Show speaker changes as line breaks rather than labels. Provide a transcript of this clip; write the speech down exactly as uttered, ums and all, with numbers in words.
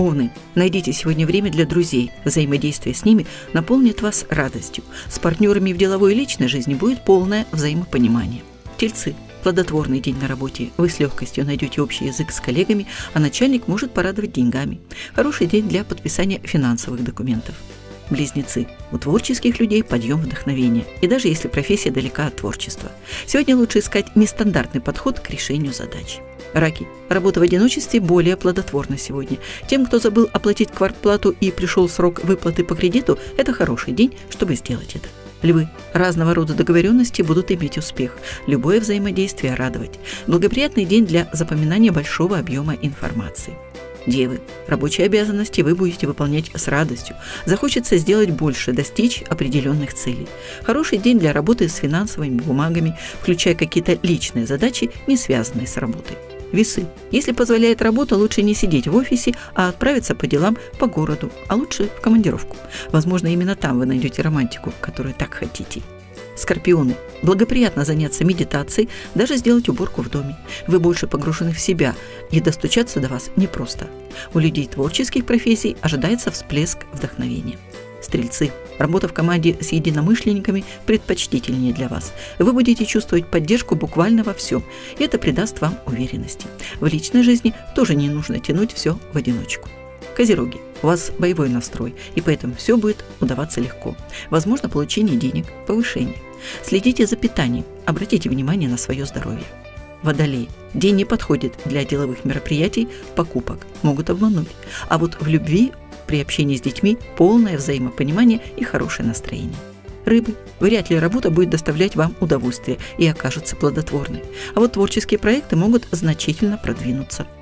Овны, найдите сегодня время для друзей. Взаимодействие с ними наполнит вас радостью. С партнерами в деловой и личной жизни будет полное взаимопонимание. Тельцы. Плодотворный день на работе. Вы с легкостью найдете общий язык с коллегами, а начальник может порадовать деньгами. Хороший день для подписания финансовых документов. Близнецы. У творческих людей подъем вдохновения. И даже если профессия далека от творчества. Сегодня лучше искать нестандартный подход к решению задач. Раки. Работа в одиночестве более плодотворна сегодня. Тем, кто забыл оплатить квартплату и пришел срок выплаты по кредиту, это хороший день, чтобы сделать это. Львы. Разного рода договоренности будут иметь успех. Любое взаимодействие радовать. Благоприятный день для запоминания большого объема информации. Девы. Рабочие обязанности вы будете выполнять с радостью. Захочется сделать больше, достичь определенных целей. Хороший день для работы с финансовыми бумагами, включая какие-то личные задачи, не связанные с работой. Весы. Если позволяет работа, лучше не сидеть в офисе, а отправиться по делам по городу, а лучше в командировку. Возможно, именно там вы найдете романтику, которую так хотите. Скорпионы. Благоприятно заняться медитацией, даже сделать уборку в доме. Вы больше погружены в себя, и достучаться до вас непросто. У людей творческих профессий ожидается всплеск вдохновения. Стрельцы. Работа в команде с единомышленниками предпочтительнее для вас. Вы будете чувствовать поддержку буквально во всем, и это придаст вам уверенности. В личной жизни тоже не нужно тянуть все в одиночку. Козероги. У вас боевой настрой, и поэтому все будет удаваться легко. Возможно, получение денег, повышение. Следите за питанием, обратите внимание на свое здоровье. Водолеи. День не подходит для деловых мероприятий, покупок, могут обмануть. А вот в любви, при общении с детьми, полное взаимопонимание и хорошее настроение. Рыбы. Вряд ли работа будет доставлять вам удовольствие и окажется плодотворной. А вот творческие проекты могут значительно продвинуться.